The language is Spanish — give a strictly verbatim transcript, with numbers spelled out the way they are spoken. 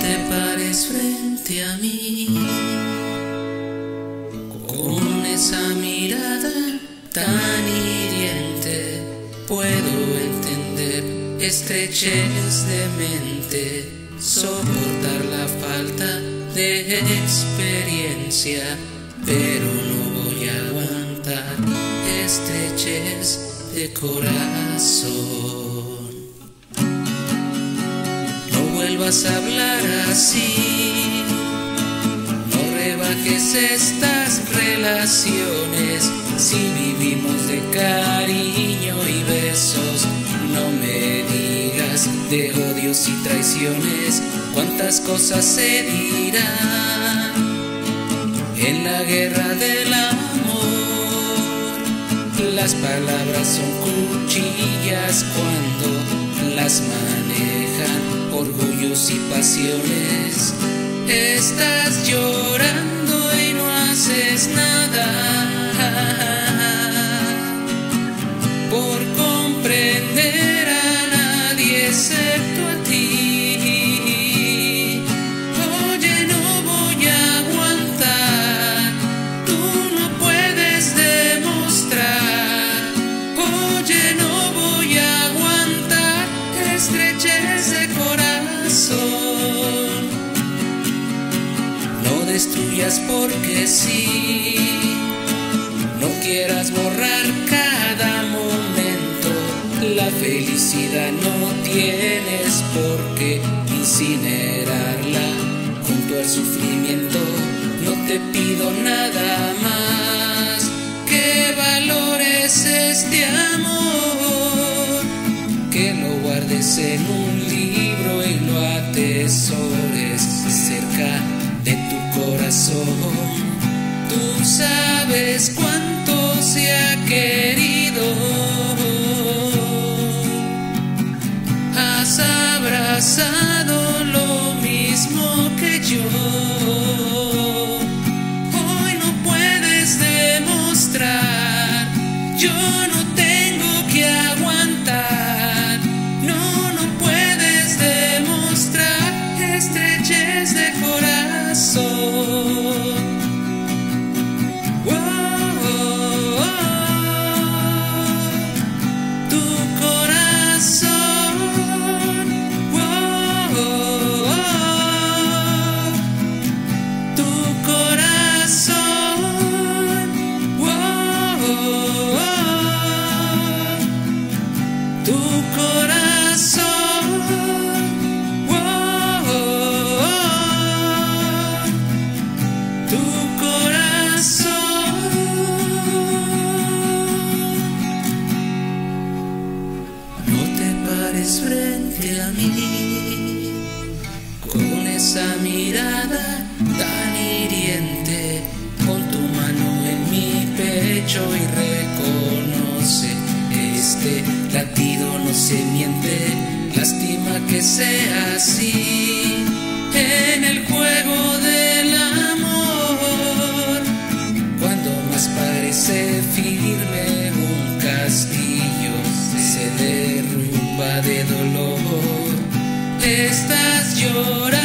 te pares frente a mí con esa mirada tan hiriente. Puedo entender estrechez de mente, soportar la falta de experiencia, pero no voy a aguantar estrechez de corazón. No vuelvas a hablar así, no rebajes estas relaciones. Si vivimos de cariño y besos, no me digas de odios y traiciones. Cuántas cosas se dirán en la guerra del amor. Las palabras son cuchillas cuando las manejan orgullos y pasiones. Estás llorando y no haces nada por comprender a nadie excepto a ti. Oye, no voy a aguantar, tú no puedes demostrar. Oye, no voy a aguantar estrechez de corazón. No destruyas porque sí, no quieras borrar cada momento. La felicidad no tienes por qué incinerarla junto al sufrimiento. No te pido nada más, que valores este amor, que lo guardes en un libro y lo atesores cerca de tu corazón. Tú sabes cuánto se ha querido, has abrazado lo mismo que yo. Hoy no puedes demostrar, yo no tengo que aguantar. No, no puedes demostrar estrechez de corazón. Frente a mí con esa mirada tan hiriente, pon tu mano en mi pecho y reconoce este latido no se miente. Lástima que sea así en el juego del amor, cuando más parece firme un castillo se derrumba de dolor. Estás llorando